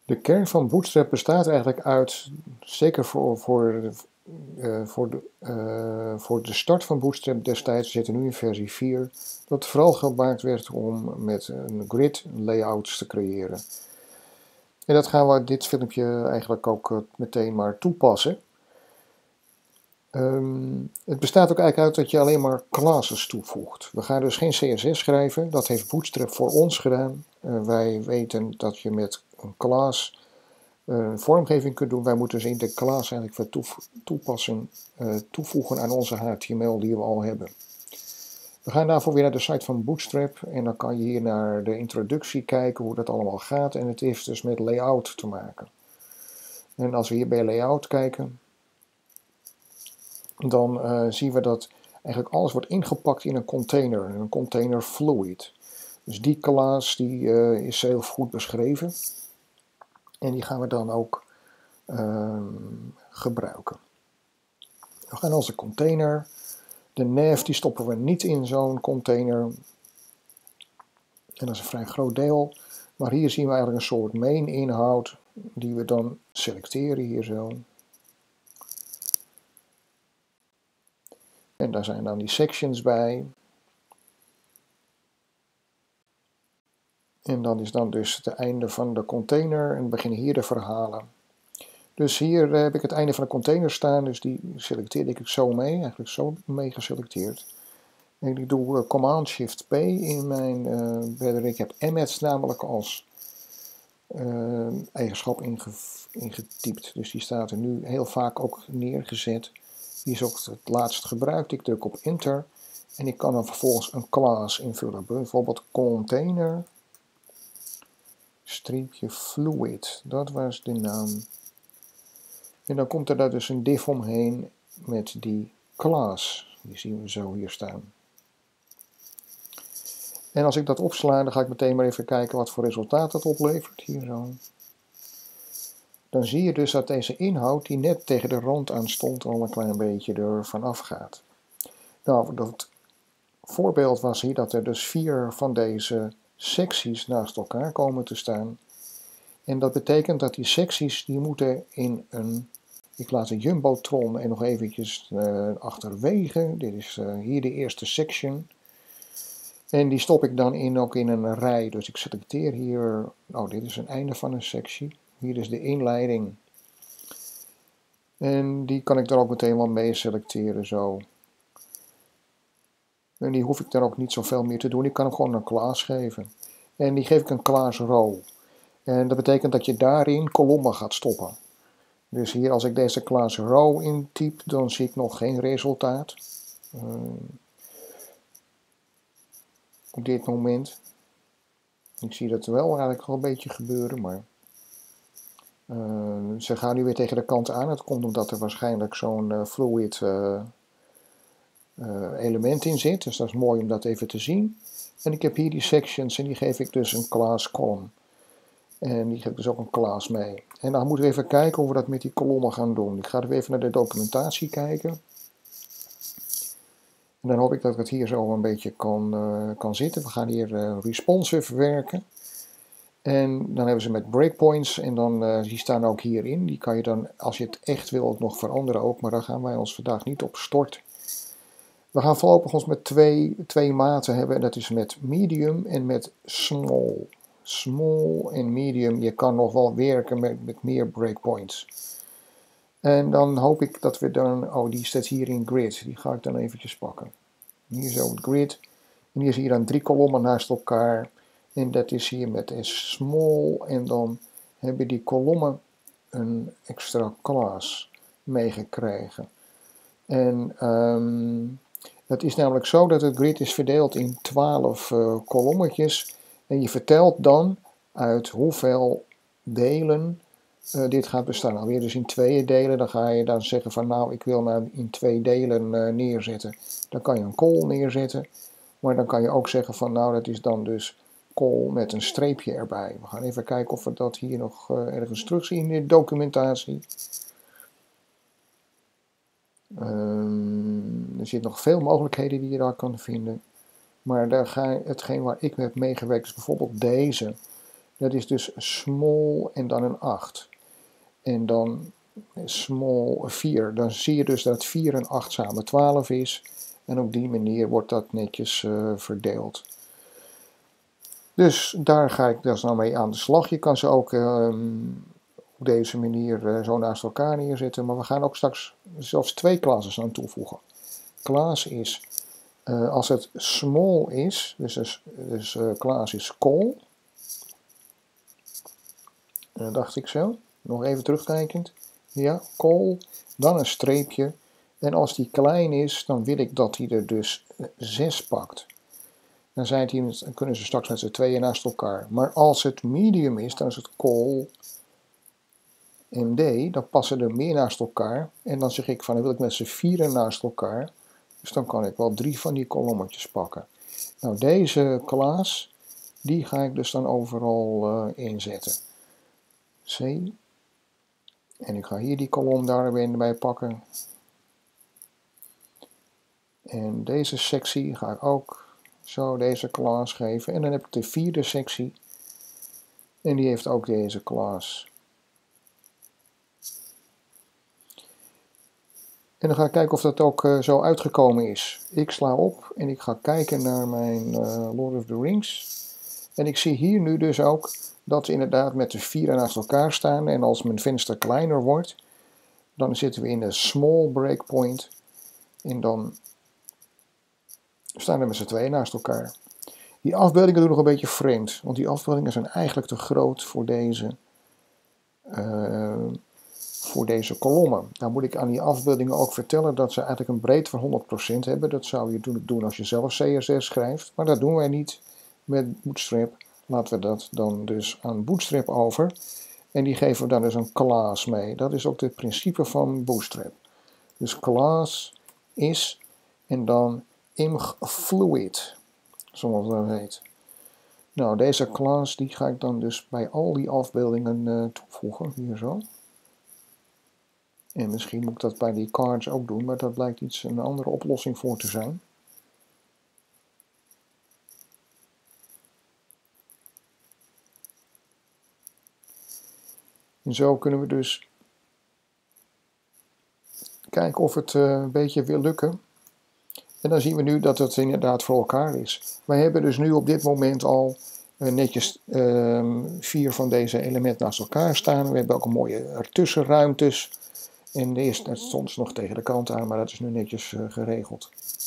De kern van Bootstrap bestaat eigenlijk uit, zeker voor de start van Bootstrap destijds, we zitten nu in versie 4, dat vooral gemaakt werd om met een grid layouts te creëren. En dat gaan we dit filmpje eigenlijk ook meteen maar toepassen. Het bestaat ook eigenlijk uit dat je alleen maar classes toevoegt. We gaan dus geen CSS schrijven, dat heeft Bootstrap voor ons gedaan. Wij weten dat je met een class vormgeving kunt doen. Wij moeten dus in de class eigenlijk toevoegen aan onze HTML die we al hebben. We gaan daarvoor weer naar de site van Bootstrap en dan kan je hier naar de introductie kijken hoe dat allemaal gaat. En het heeft dus met layout te maken. En als we hier bij layout kijken, dan zien we dat eigenlijk alles wordt ingepakt in een container fluid. Dus die class die, is heel goed beschreven. En die gaan we dan ook gebruiken. We gaan onze container. De nav die stoppen we niet in zo'n container. En dat is een vrij groot deel. Maar hier zien we eigenlijk een soort main inhoud die we dan selecteren hier zo. En daar zijn dan die sections bij. En dan is dan dus het einde van de container en beginnen hier de verhalen. Dus hier heb ik het einde van de container staan, dus die selecteer ik zo mee, eigenlijk zo mee geselecteerd. En ik doe Command-Shift-P in mijn verder. Ik heb emmet namelijk als eigenschap ingetypt. Dus die staat er nu heel vaak ook neergezet. Die is ook het laatst gebruikt. Ik druk op Enter en ik kan dan vervolgens een class invullen. Bijvoorbeeld container streepje fluid. Dat was de naam. En dan komt er daar dus een div omheen met die class. Die zien we zo hier staan. En als ik dat opsla, dan ga ik meteen maar even kijken wat voor resultaat dat oplevert. Hier zo. Dan zie je dus dat deze inhoud die net tegen de rand aan stond al een klein beetje er vanaf gaat. Nou, dat voorbeeld was hier dat er dus 4 van deze secties naast elkaar komen te staan. En dat betekent dat die secties die moeten in een... Ik laat de Jumbotron er nog eventjes achterwege. Dit is hier de eerste section. En die stop ik dan ook in een rij. Dus ik selecteer hier... Oh, dit is een einde van een sectie. Hier is de inleiding. En die kan ik dan ook meteen wel mee selecteren zo. En die hoef ik dan ook niet zoveel meer te doen. Ik kan hem gewoon een class geven. En die geef ik een class row. En dat betekent dat je daarin kolommen gaat stoppen. Dus hier als ik deze class row intyp, dan zie ik nog geen resultaat. Op dit moment. Ik zie dat wel eigenlijk al een beetje gebeuren, maar... ze gaan nu weer tegen de kant aan. Het komt omdat er waarschijnlijk zo'n fluid element in zit. Dus dat is mooi om dat even te zien. En ik heb hier die sections en die geef ik dus een class column. En die geef ik dus ook een class mee. En dan moeten we even kijken hoe we dat met die kolommen gaan doen. Ik ga even naar de documentatie kijken. En dan hoop ik dat ik het hier zo een beetje kan zitten. We gaan hier responsive werken. En dan hebben ze met breakpoints en dan die staan ook hierin. Die kan je dan, als je het echt wil, nog veranderen ook. Maar daar gaan wij ons vandaag niet op storten. We gaan voorlopig ons met twee maten hebben. En dat is met medium en met small. Small en medium. Je kan nog wel werken met meer breakpoints. En dan hoop ik dat we dan... Oh, die staat hier in grid. Die ga ik dan eventjes pakken. Hier zo het grid. En hier zie je dan 3 kolommen naast elkaar. En dat is hier met small. En dan hebben die kolommen een extra class meegekregen. En het is namelijk zo dat het grid is verdeeld in 12 kolommetjes. En je vertelt dan uit hoeveel delen dit gaat bestaan. Alweer dus in 2 delen. Dan ga je dan zeggen van nou ik wil nou in 2 delen neerzetten. Dan kan je een col neerzetten. Maar dan kan je ook zeggen van nou dat is dan dus col met een streepje erbij. We gaan even kijken of we dat hier nog ergens terugzien in de documentatie. Er zitten nog veel mogelijkheden die je daar kan vinden. Maar hetgeen waar ik heb meegewerkt is bijvoorbeeld deze. Dat is dus small en dan een 8. En dan small 4. Dan zie je dus dat 4 en 8 samen 12 is. En op die manier wordt dat netjes verdeeld. Dus daar ga ik dus nou mee aan de slag. Je kan ze ook op deze manier zo naast elkaar neerzetten. Maar we gaan ook straks zelfs 2 classes aan toevoegen. Class is, als het small is, dus class is call. Dacht ik zo. Nog even terugkijkend. Ja, call. Dan een streepje. En als die klein is, dan wil ik dat hij er dus 6 pakt. Dan kunnen ze straks met z'n tweeën naast elkaar. Maar als het medium is, dan is het call MD. Dan passen er meer naast elkaar. En dan zeg ik van, dan wil ik met z'n vieren naast elkaar. Dus dan kan ik wel 3 van die kolommetjes pakken. Nou, deze class, die ga ik dus dan overal inzetten. C. En ik ga hier die kolom daarbij pakken. En deze sectie ga ik ook zo deze class geven. En dan heb ik de 4e sectie. En die heeft ook deze class. En dan ga ik kijken of dat ook zo uitgekomen is. Ik sla op en ik ga kijken naar mijn Lord of the Rings. En ik zie hier nu dus ook dat ze inderdaad met de 4 naast elkaar staan. En als mijn venster kleiner wordt, dan zitten we in de small breakpoint. En dan staan we met z'n tweeën naast elkaar. Die afbeeldingen doen nog een beetje vreemd, want die afbeeldingen zijn eigenlijk te groot voor deze kolommen. Nou moet ik aan die afbeeldingen ook vertellen dat ze eigenlijk een breedte van 100% hebben. Dat zou je doen als je zelf CSS schrijft, maar dat doen wij niet met Bootstrap. Laten we dat dan dus aan Bootstrap over. En die geven we dan dus een class mee. Dat is ook het principe van Bootstrap. Dus class is en dan imgfluid, zoals dat heet. Nou, deze class die ga ik dan dus bij al die afbeeldingen toevoegen, hier zo. En misschien moet ik dat bij die cards ook doen, maar dat blijkt een andere oplossing voor te zijn. En zo kunnen we dus kijken of het een beetje wil lukken. En dan zien we nu dat het inderdaad voor elkaar is. Wij hebben dus nu op dit moment al netjes 4 van deze elementen naast elkaar staan. We hebben ook een mooie ertussenruimtes. En de eerste stond nog tegen de kant aan, maar dat is nu netjes geregeld.